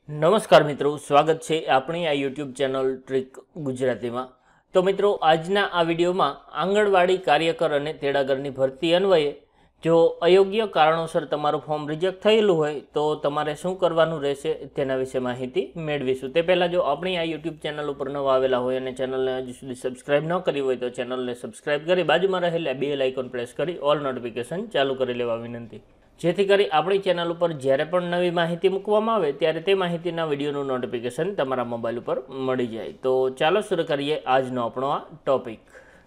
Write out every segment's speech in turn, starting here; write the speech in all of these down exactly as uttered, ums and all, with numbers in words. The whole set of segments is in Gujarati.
નમસ્કાર મિત્રો, સ્વાગત છે આપણી આ યુટ્યુબ ચેનલ ટ્રીક ગુજરાતીમાં। તો મિત્રો, આજના આ વિડીયોમાં આંગણવાડી કાર્યકર અને તેડાગરની ભરતી અન્વયે જો અયોગ્ય કારણોસર તમારું ફોર્મ રિજેક્ટ થયેલું હોય તો તમારે શું કરવાનું રહેશે તેના વિશે માહિતી મેળવીશું। તે પહેલાં જો આપણી આ યુટ્યુબ ચેનલ ઉપર નવા આવેલા હોય અને ચેનલને હજુ સુધી સબસ્ક્રાઇબ ન કરી હોય તો ચેનલને સબસ્ક્રાઇબ કરી બાજુમાં રહેલા બેલ આઇકોન પ્રેસ કરી ઓલ નોટિફિકેશન ચાલુ કરી લેવા વિનંતી, જેથી કરી આપણી ચેનલ ઉપર જ્યારે પણ નવી માહિતી મૂકવામાં આવે ત્યારે તે માહિતીના વિડીયોનું નોટિફિકેશન તમારા મોબાઈલ ઉપર મળી જાય। તો ચાલો શરૂ કરીએ આજનો આપણો આ ટોપિક।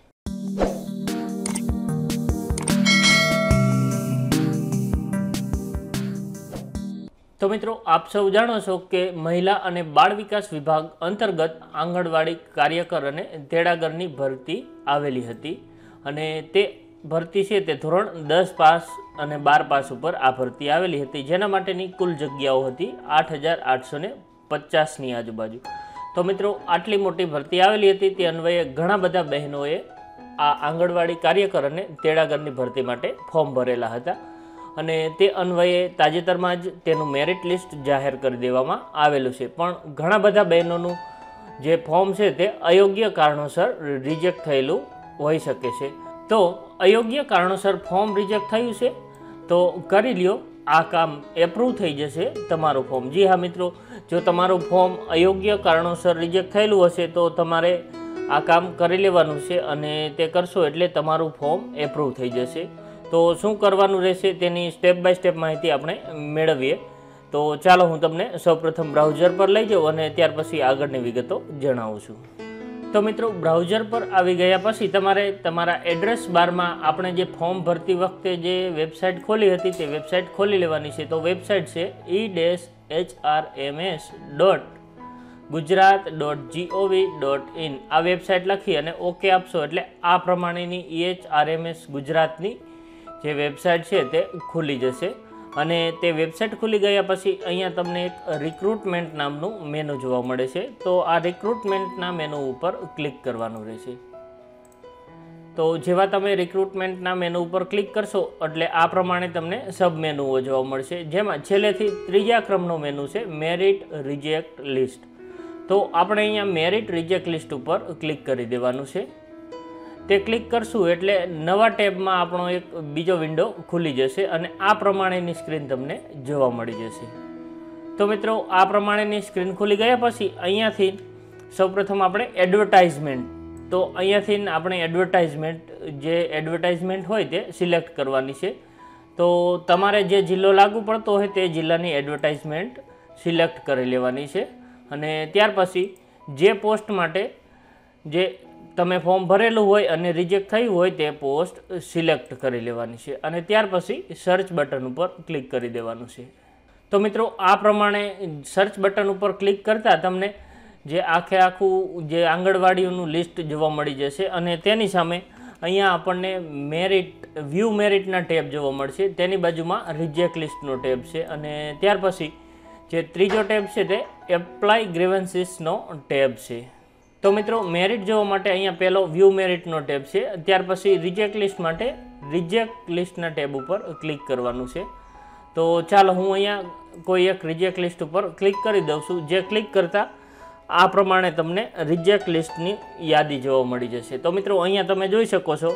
તો મિત્રો, આપ સૌ જાણો છો કે મહિલા અને બાળ વિકાસ વિભાગ અંતર્ગત આંગણવાડી કાર્યકર અને તેડાગરની ભરતી આવેલી હતી અને તે ભરતી છે તે ધોરણ દસ પાસ અને બાર પાસ ઉપર આ ભરતી આવેલી હતી, જેના માટેની કુલ જગ્યાઓ હતી આઠ હજાર આઠસો ને પચાસની આજુબાજુ। તો મિત્રો, આટલી મોટી ભરતી આવેલી હતી તે અન્વયે ઘણા બધા બહેનોએ આ આંગણવાડી કાર્યકર અને તેડાગરની ભરતી માટે ફોર્મ ભરેલા હતા અને તે અન્વયે તાજેતરમાં જ તેનું મેરિટ લિસ્ટ જાહેર કરી દેવામાં આવેલું છે, પણ ઘણા બધા બહેનોનું જે ફોર્મ છે તે અયોગ્ય કારણોસર રિજેક્ટ થયેલું હોઈ શકે છે। તો અયોગ્ય કારણોસર ફોર્મ રિજેક્ટ થયું છે તો કરી લ્યો, આ કામ એપ્રૂવ થઈ જશે તમારું ફોર્મ। જી હા મિત્રો, જો તમારું ફોર્મ અયોગ્ય કારણોસર રિજેક્ટ થયેલું હશે તો તમારે આ કામ કરી લેવાનું છે અને તે કરશો એટલે તમારું ફોર્મ એપ્રૂવ થઈ જશે। તો શું કરવાનું રહેશે તેની સ્ટેપ બાય સ્ટેપ માહિતી આપણે મેળવીએ। તો ચાલો હું તમને સૌપ્રથમ બ્રાઉઝર પર લઈ જાઉં અને ત્યાર પછી આગળની વિગતો જણાવું છું। તો મિત્રો, બ્રાઉઝર પર આવી ગયા પછી તમારે તમારા એડ્રેસ બારમાં આપણે જે ફોર્મ ભરતી વખતે જે વેબસાઇટ ખોલી હતી તે વેબસાઇટ ખોલી લેવાની છે। તો વેબસાઇટ છે E dash H R M S dot Gujarat dot G O V dot in. આ વેબસાઇટ લખી અને ઓકે આપશો એટલે આ પ્રમાણેની E H R M S ગુજરાતની જે વેબસાઇટ છે તે ખુલી જશે અને તે વેબસાઇટ ખુલી ગયા પછી અહીંયા તમને એક રિક્રુટમેન્ટ નામનું મેનુ જોવા મળે છે। તો આ રિક્રુટમેન્ટના મેનુ ઉપર ક્લિક કરવાનું રહેશે। તો જેવા તમે રિક્રુટમેન્ટના મેનુ ઉપર ક્લિક કરશો એટલે આ પ્રમાણે તમને સબ મેનુઓ જોવા મળશે, જેમાં છેલ્લેથી ત્રીજા ક્રમનો મેનુ છે મેરિટ રિજેક્ટ લિસ્ટ। તો આપણે અહીંયા મેરિટ રિજેક્ટ લિસ્ટ ઉપર ક્લિક કરી દેવાનું છે। તે ક્લિક કરશું એટલે નવા ટેબમાં આપણો એક બીજો વિન્ડો ખુલી જશે અને આ પ્રમાણેની સ્ક્રીન તમને જોવા મળી જશે। તો મિત્રો, આ પ્રમાણેની સ્ક્રીન ખુલી ગયા પછી અહીંયાથી સૌપ્રથમ આપણે એડવર્ટાઇઝમેન્ટ, તો અહીંયાથી આપણે એડવર્ટાઇઝમેન્ટ જે એડવર્ટાઇઝમેન્ટ હોય તે સિલેક્ટ કરવાની છે। તો તમારે જે જિલ્લો લાગુ પડતો હોય તે જિલ્લાની એડવર્ટાઇઝમેન્ટ સિલેક્ટ કરી લેવાની છે અને ત્યાર પછી જે પોસ્ટ માટે જે તમે ફોર્મ ભરેલું હોય અને રિજેક્ટ થયું હોય તે પોસ્ટ સિલેક્ટ કરી લેવાની છે અને ત્યાર પછી સર્ચ બટન ઉપર ક્લિક કરી દેવાનું છે। તો મિત્રો, આ પ્રમાણે સર્ચ બટન ઉપર ક્લિક કરતાં તમને જે આખે આખું જે આંગણવાડીઓનું લિસ્ટ જોવા મળી જશે અને તેની સામે અહીંયા આપણને મેરિટ વ્યૂ મેરિટના ટેબ જોવા મળશે, તેની બાજુમાં રિજેક્ટ લિસ્ટનો ટેબ છે અને ત્યાર પછી જે ત્રીજો ટેબ છે તે એપ્લાય ગ્રીવન્સીસનો ટેબ છે। તો મિત્રો, મેરિટ જોવા માટે અહીંયા પહેલો વ્યૂ મેરિટનો ટેબ છે, ત્યાર પછી રિજેક્ટ લિસ્ટ માટે રિજેક્ટ લિસ્ટના ટેબ ઉપર ક્લિક કરવાનું છે। તો ચાલો હું અહીંયા કોઈ એક રિજેક્ટ લિસ્ટ ઉપર ક્લિક કરી દઉં છું, જે ક્લિક કરતાં આ પ્રમાણે તમને રિજેક્ટ લિસ્ટની યાદી જોવા મળી જશે। તો મિત્રો, અહીંયા તમે જોઈ શકો છો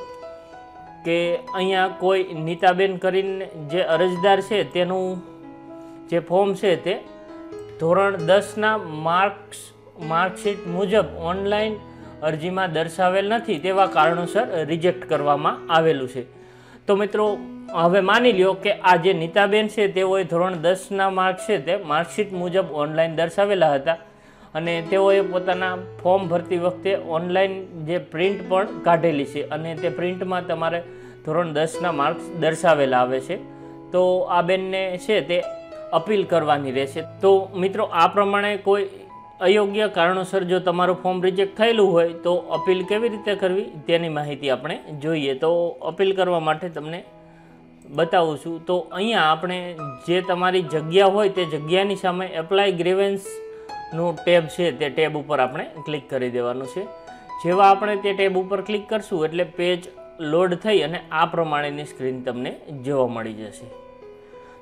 કે અહીંયા કોઈ નીતાબેન કરીને જે અરજદાર છે તેનું જે ફોર્મ છે તે ધોરણ દસના માર્ક્સ માર્કશીટ મુજબ ઓનલાઈન અરજીમાં દર્શાવેલ નથી તેવા કારણોસર રિજેક્ટ કરવામાં આવેલું છે। તો મિત્રો, હવે માની લ્યો કે આ જે નીતાબેન છે તેઓએ ધોરણ દસના માર્ક છે તે માર્કશીટ મુજબ ઓનલાઈન દર્શાવેલા હતા અને તેઓએ પોતાના ફોર્મ ભરતી વખતે ઓનલાઈન જે પ્રિન્ટ પણ કાઢેલી છે અને તે પ્રિન્ટમાં તમારે ધોરણ દસના માર્ક્સ દર્શાવેલા આવે છે। તો આ બેનને છે તે અપીલ કરવાની રહેશે। તો મિત્રો, આ પ્રમાણે કોઈ અયોગ્ય કારણોસર જો તમારું ફોર્મ રિજેક્ટ થયેલું હોય તો અપીલ કેવી રીતે કરવી તેની માહિતી આપણે જોઈએ। તો અપીલ કરવા માટે તમને બતાવું છું। તો અહીંયા આપણે જે તમારી જગ્યા હોય તે જગ્યાની સામે એપ્લાય ગ્રીવન્સનું ટેબ છે તે ટેબ ઉપર આપણે ક્લિક કરી દેવાનું છે। જેવા આપણે તે ટેબ ઉપર ક્લિક કરશું એટલે પેજ લોડ થઈ અને આ પ્રમાણેની સ્ક્રીન તમને જોવા મળી જશે।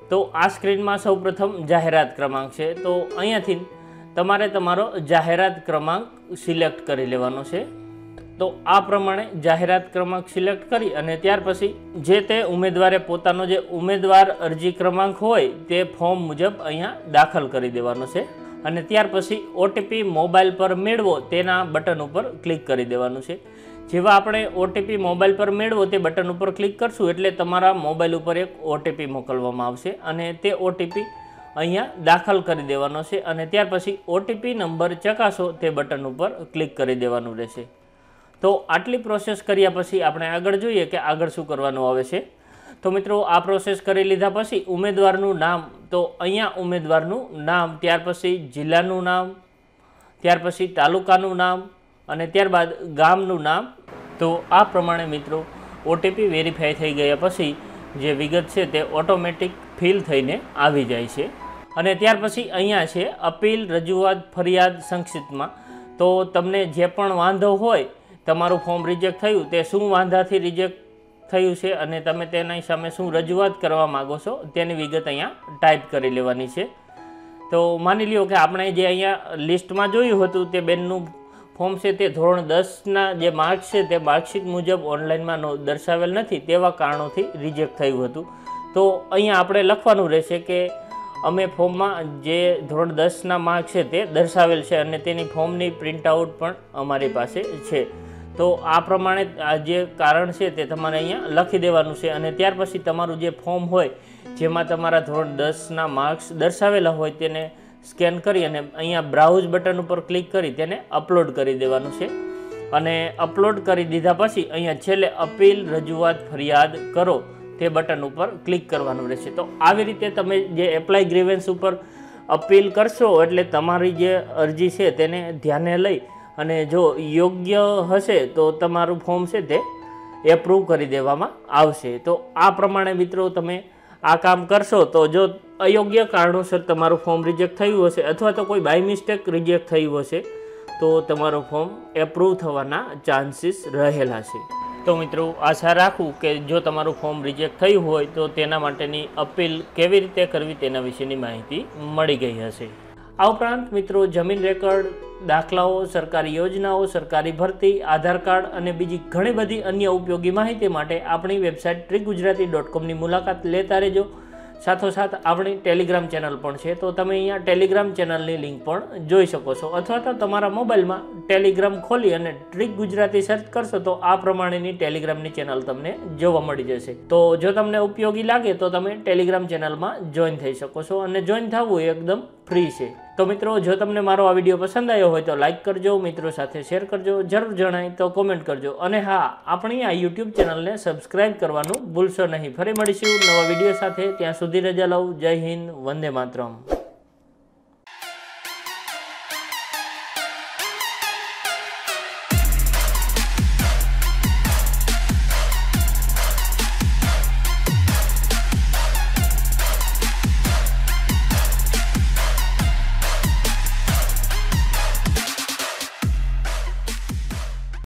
તો આ સ્ક્રીનમાં સૌપ્રથમ જાહેરાત ક્રમાંક છે, તો અહીંયાથી તમારે તમારો જાહેરાત ક્રમાંક સિલેક્ટ કરી લેવાનો છે। તો આ પ્રમાણે જાહેરાત ક્રમાંક સિલેક્ટ કરી અને ત્યાર પછી જે તે ઉમેદવારે પોતાનો જે ઉમેદવાર અરજી ક્રમાંક હોય તે ફોર્મ મુજબ અહીંયા દાખલ કરી દેવાનો છે અને ત્યાર પછી ઓટીપી મોબાઈલ પર મેળવો તેના બટન ઉપર ક્લિક કરી દેવાનું છે। જેવા આપણે ઓટીપી મોબાઈલ પર મેળવો તે બટન ઉપર ક્લિક કરશું એટલે તમારા મોબાઈલ ઉપર એક ઓટીપી મોકલવામાં આવશે અને તે ઓટીપી અહીંયા દાખલ કરી દેવાનો છે અને ત્યાર પછી ઓટીપી નંબર ચકાસો તે બટન ઉપર ક્લિક કરી દેવાનું રહેશે। તો આટલી પ્રોસેસ કર્યા પછી આપણે આગળ જોઈએ કે આગળ શું કરવાનું આવે છે। તો મિત્રો આ પ્રોસેસ કરી લીધા પછી ઉમેદવારનું નામ, તો અહીંયા ઉમેદવારનું નામ, ત્યાર પછી જિલ્લાનું નામ, ત્યાર પછી તાલુકાનું નામ અને ત્યારબાદ ગામનું નામ। તો આ પ્રમાણે મિત્રો ઓટીપી વેરીફાઈ થઈ ગયા પછી જે વિગત છે તે ઓટોમેટિક ફિલ થઈને આવી જાય છે અને ત્યાર પછી અહીંયા છે અપીલ, રજૂઆત, ફરિયાદ સંક્ષિપ્તમાં। તો તમને જે પણ વાંધો હોય, તમારું ફોર્મ રિજેક્ટ થયું તે શું વાંધાથી રિજેક્ટ થયું છે અને તમે તેના સામે શું રજૂઆત કરવા માગો છો તેની વિગત અહીંયા ટાઈપ કરી લેવાની છે। તો માની લ્યો કે આપણે જે અહીંયા લિસ્ટમાં જોયું હતું તે બેનનું ફોર્મ છે તે ધોરણ દસના જે માર્ક્સ છે તે માર્કશીટ મુજબ ઓનલાઈનમાં દર્શાવેલ નથી તેવા કારણોથી રિજેક્ટ થયું હતું। તો અહીંયા આપણે લખવાનું રહેશે કે અમે ફોર્મમાં જે ધોરણ દસના માર્ક્સ છે તે દર્શાવેલ છે અને તેની ફોર્મની પ્રિન્ટઆઉટ પણ અમારી પાસે છે। તો આ પ્રમાણે આ જે કારણ છે તે તમારે અહીંયા લખી દેવાનું છે અને ત્યાર પછી તમારું જે ફોર્મ હોય જેમાં તમારા ધોરણ દસના માર્ક્સ દર્શાવેલા હોય તેને સ્કેન કરી અને અહીંયા બ્રાઉઝ બટન ઉપર ક્લિક કરી તેને અપલોડ કરી દેવાનું છે અને અપલોડ કરી દીધા પછી અહીંયા છેલ્લે અપીલ, રજૂઆત, ફરિયાદ કરો તે બટન ઉપર ક્લિક કરવાનું રહેશે। તો આવી રીતે તમે જે એપ્લાય ગ્રીવન્સ ઉપર અપીલ કરશો એટલે તમારી જે અરજી છે તેને ધ્યાને લઈ અને જો યોગ્ય હશે તો તમારું ફોર્મ છે તે એપ્રૂવ કરી દેવામાં આવશે। તો આ પ્રમાણે મિત્રો તમે આ કામ કરશો તો જો અયોગ્ય કારણોસર તમારું ફોર્મ રિજેક્ટ થયું હશે અથવા તો કોઈ બાય મિસ્ટેક રિજેક્ટ થયું હશે તો તમારું ફોર્મ એપ્રૂવ થવાના ચાન્સીસ રહેલા છે। તો મિત્રો આશા રાખું કે જો તમારું ફોર્મ રિજેક્ટ થયું હોય તો તેના માટેની અપીલ કેવી રીતે કરવી તેના વિશેની માહિતી મળી ગઈ હશે। આ ઉપરાંત મિત્રો જમીન રેકર્ડ, દાખલાઓ, સરકારી યોજનાઓ, સરકારી ભરતી, આધાર કાર્ડ અને બીજી ઘણી બધી અન્ય ઉપયોગી માહિતી માટે આપણી વેબસાઇટ ટ્રીક ગુજરાતી ડોટ કોમની મુલાકાત લેતા રહેજો। સાથોસાથ આપણી ટેલિગ્રામ ચેનલ પણ છે, તો તમે અહીંયા ટેલિગ્રામ ચેનલની લિંક પણ જોઈ શકો છો અથવા તો તમારા મોબાઈલમાં ટેલિગ્રામ ખોલી અને ટ્રીક ગુજરાતી સર્ચ કરશો તો આ પ્રમાણેની ટેલિગ્રામની ચેનલ તમને જોવા મળી જશે। તો જો તમને ઉપયોગી લાગે તો તમે ટેલિગ્રામ ચેનલમાં જોઈન થઈ શકો છો અને જોઈન થવું એકદમ ફ્રી છે। તો મિત્રો જો તમને મારો આ વિડીયો પસંદ આવ્યો હોય તો લાઇક કરજો, મિત્રો સાથે શેર કરજો, જરૂર જણાય તો કોમેન્ટ કરજો અને હા, આપણી આ યુટ્યુબ ચેનલને સબસ્ક્રાઈબ કરવાનું ભૂલશો નહીં। ફરી મળીશું નવા વિડીયો સાથે, ત્યાં સુધી રજા લઉં। જય હિન્દ, વંદે માતરમ।